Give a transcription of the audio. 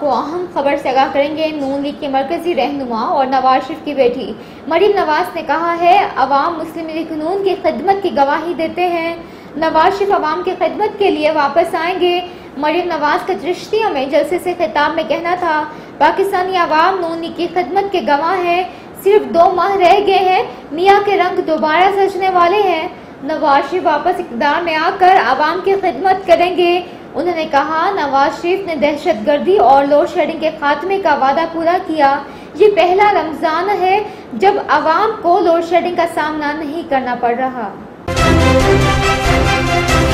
को अहम खबर से आगाह करेंगे। नून लीग के मरकजी रहनुमा और नवाज शरीफ की बेटी मरीम नवाज ने कहा है, अवाम मुस्लिम लीग नून की खिदमत की गवाही देते हैं। नवाज शरीफ अवाम की खिदमत के लिए वापस आएंगे। मरीम नवाज का चिश्तिया में जलसे से खिताब में कहना था, पाकिस्तानी अवाम नून लीग की खिदमत के गवाह है। सिर्फ 2 माह रह गए हैं, मियाँ के रंग दोबारा सजने वाले हैं। नवाज शरीफ वापस इक़्तिदार में आकर अवाम की खिदमत करेंगे। उन्होंने कहा, नवाज शरीफ ने दहशतगर्दी और लोड शेडिंग के खात्मे का वादा पूरा किया। ये पहला रमज़ान है जब अवाम को लोड शेडिंग का सामना नहीं करना पड़ रहा।